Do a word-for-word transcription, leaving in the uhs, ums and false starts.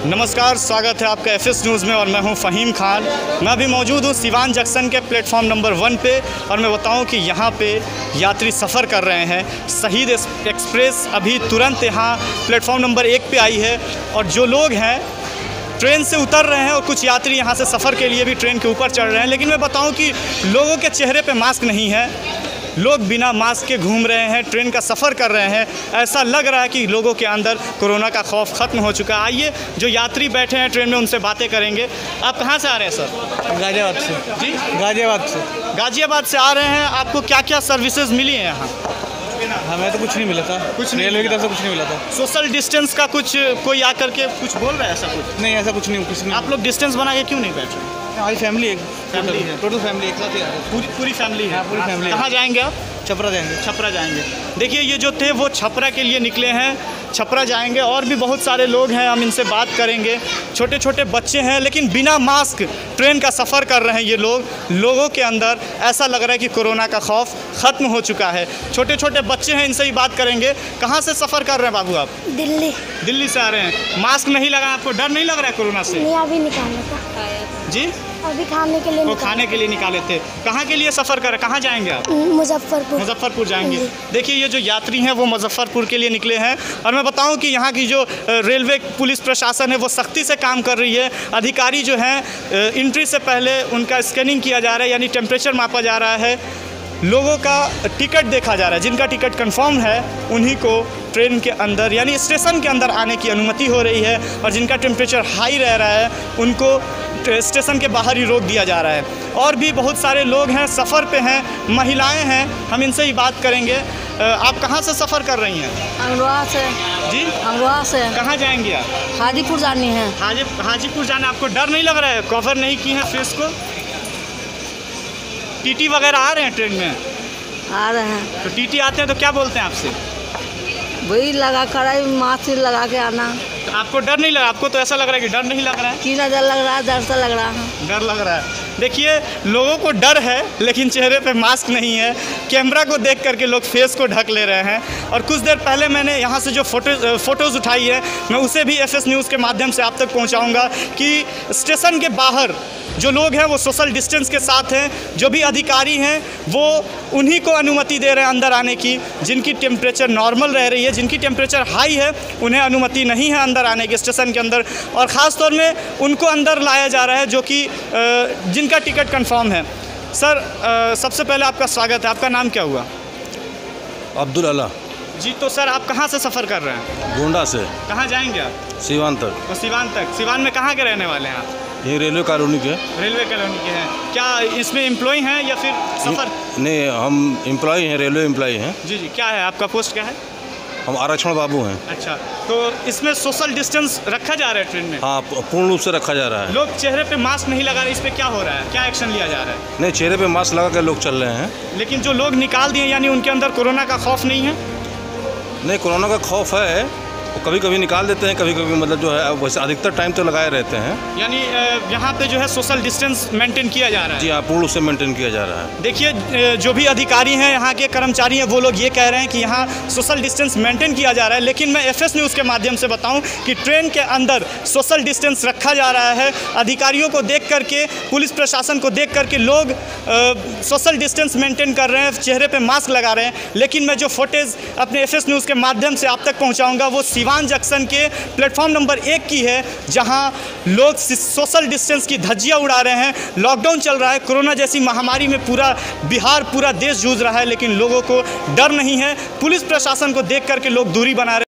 नमस्कार, स्वागत है आपका एफ एस न्यूज़ में और मैं हूं फ़हीम खान। मैं अभी मौजूद हूं सिवान जंक्शन के प्लेटफॉर्म नंबर वन पे और मैं बताऊं कि यहां पे यात्री सफ़र कर रहे हैं। शहीद एक्सप्रेस अभी तुरंत यहां प्लेटफॉर्म नंबर एक पे आई है और जो लोग हैं ट्रेन से उतर रहे हैं और कुछ यात्री यहाँ से सफ़र के लिए भी ट्रेन के ऊपर चढ़ रहे हैं। लेकिन मैं बताऊं कि लोगों के चेहरे पे मास्क नहीं है, लोग बिना मास्क के घूम रहे हैं, ट्रेन का सफ़र कर रहे हैं। ऐसा लग रहा है कि लोगों के अंदर कोरोना का खौफ ख़त्म हो चुका है। आइए जो यात्री बैठे हैं ट्रेन में उनसे बातें करेंगे। आप कहाँ से आ रहे हैं सर? गाजियाबाद से। जी, गाजियाबाद से। गाजियाबाद से आ रहे हैं। आपको क्या क्या सर्विसेज मिली हैं यहाँ? हमें तो कुछ नहीं मिला था, कुछ नहीं रेलवे की तरफ से कुछ नहीं मिला था। सोशल डिस्टेंस का कुछ कोई आकर के कुछ बोल रहा है? ऐसा कुछ नहीं, ऐसा कुछ नहीं, किसी ने। आप लोग डिस्टेंस बना के क्यों नहीं बैठ रहे? हमारी फैमिली एक फैमिली है, टोटल फैमिली एक साथ ही आ रही है। पूरी पूरी फैमिली है। हाँ, पूरी फैमिली है। कहाँ जाएंगे आप? छपरा जाएंगे। छपरा जाएंगे। देखिए, ये जो थे वो छपरा के लिए निकले हैं, छपरा जाएंगे। और भी बहुत सारे लोग हैं, हम इनसे बात करेंगे। छोटे छोटे बच्चे हैं लेकिन बिना मास्क ट्रेन का सफ़र कर रहे हैं ये लोग। लोगों के अंदर ऐसा लग रहा है कि कोरोना का खौफ ख़त्म हो चुका है। छोटे छोटे बच्चे हैं, इनसे ही बात करेंगे। कहाँ से सफ़र कर रहे हैं बाबू आप? दिल्ली। दिल्ली से आ रहे हैं। मास्क नहीं लगा, आपको डर नहीं लग रहा है कोरोना से? नहीं, अभी निकाले था। जी, अभी खाने के लिए वो निकाले। खाने के लिए निकाले थे। कहाँ के लिए सफ़र कर रहे हैं? कहाँ जाएंगे आप? मुजफ्फरपुर। मुजफ्फरपुर जाएंगे। देखिए, ये जो यात्री हैं वो मुजफ्फरपुर के लिए निकले हैं। और मैं बताऊं कि यहाँ की जो रेलवे पुलिस प्रशासन है वो सख्ती से काम कर रही है। अधिकारी जो हैं एंट्री से पहले उनका स्कैनिंग किया जा रहा है, यानी टेम्परेचर मापा जा रहा है, लोगों का टिकट देखा जा रहा है। जिनका टिकट कंफर्म है उन्हीं को ट्रेन के अंदर यानी स्टेशन के अंदर आने की अनुमति हो रही है और जिनका टेम्परेचर हाई रह रहा है उनको स्टेशन के बाहर ही रोक दिया जा रहा है। और भी बहुत सारे लोग हैं, सफ़र पे हैं, महिलाएं हैं, हम इनसे ही बात करेंगे। आप कहाँ से सफ़र कर रही हैं? अमरोहा से। जी, अमरोहा से। कहाँ जाएंगी आप? हाजीपुर जानी है। हाजी हाजीपुर जाना। आपको डर नहीं लग रहा है? कवर नहीं की है फेस को? टीटी वगैरह आ रहे हैं ट्रेन में? आ रहे हैं। तो टीटी आते हैं तो क्या बोलते हैं आपसे? वही लगा कर मास्क लगा के आना। तो आपको डर नहीं लग रहा? आपको तो ऐसा लग रहा है कि डर नहीं लग रहा है। की नजर लग रहा है, डर से लग रहा है। डर लग रहा है। देखिए, लोगों को डर है लेकिन चेहरे पे मास्क नहीं है। कैमरा को देख करके लोग फेस को ढक ले रहे हैं। और कुछ देर पहले मैंने यहाँ से जो फोटो फ़ोटोज़ उठाई है मैं उसे भी एफ एस न्यूज़ के माध्यम से आप तक पहुँचाऊँगा कि स्टेशन के बाहर जो लोग हैं वो सोशल डिस्टेंस के साथ हैं। जो भी अधिकारी हैं वो उन्हीं को अनुमति दे रहे हैं अंदर आने की। जिनकी टेम्परेचर नॉर्मल रह रही है, जिनकी टेम्परेचर हाई है, उन्हें अनुमति नहीं है अंदर आने की स्टेशन के अंदर। और ख़ास तौर में उनको अंदर लाया जा रहा है जो कि जिनका टिकट कंफर्म है। सर, सबसे पहले आपका स्वागत है। आपका नाम क्या हुआ? अब्दुल अला। जी, तो सर आप कहाँ से सफ़र कर रहे हैं? गोंडा से। कहाँ जाएंगे आप? सिवान तक। तो सिवान तक। सिवान में कहाँ के रहने वाले हैं आप? ये रेलवे कॉलोनी के। रेलवे कॉलोनी के हैं। क्या इसमें एम्प्लॉय हैं या फिर सफ़र? नहीं, हम एम्प्लॉय हैं, रेलवे एम्प्लॉय हैं। जी जी। क्या है आपका पोस्ट, क्या है? हम आरक्षण बाबू हैं। अच्छा, तो इसमें सोशल डिस्टेंस रखा जा रहा है ट्रेन में? हाँ, पूर्ण रूप से रखा जा रहा है। लोग चेहरे पे मास्क नहीं लगा रहे, इस पर क्या हो रहा है? क्या एक्शन लिया जा रहा है? नहीं, चेहरे पे मास्क लगा कर लोग चल रहे हैं। लेकिन जो लोग निकाल दिए यानी उनके अंदर कोरोना का खौफ नहीं है? नहीं, कोरोना का खौफ है, वो कभी कभी निकाल देते हैं, कभी कभी मतलब जो है वैसे अधिकतर टाइम तो लगाए रहते हैं। यानी यहाँ पे जो है सोशल डिस्टेंस मेंटेन किया जा रहा है? जी हाँ, पूर्ण रूप से मेंटेन किया जा रहा है। देखिए, जो भी अधिकारी हैं, यहाँ के कर्मचारी हैं, वो लोग ये कह रहे हैं कि यहाँ सोशल डिस्टेंस मेंटेन किया जा रहा है। लेकिन मैं एफ एस न्यूज़ के माध्यम से बताऊं कि ट्रेन के अंदर सोशल डिस्टेंस रखा जा रहा है। अधिकारियों को देख करके, पुलिस प्रशासन को देख करके लोग सोशल डिस्टेंस मेंटेन कर रहे हैं, चेहरे पर मास्क लगा रहे हैं। लेकिन मैं जो फुटेज अपने एफ एस न्यूज़ के माध्यम से आप तक पहुँचाऊँगा वो सिवान जंक्शन के प्लेटफॉर्म नंबर एक की है, जहां लोग सोशल डिस्टेंस की धज्जियां उड़ा रहे हैं। लॉकडाउन चल रहा है, कोरोना जैसी महामारी में पूरा बिहार, पूरा देश जूझ रहा है, लेकिन लोगों को डर नहीं है। पुलिस प्रशासन को देख करके लोग दूरी बना रहे हैं।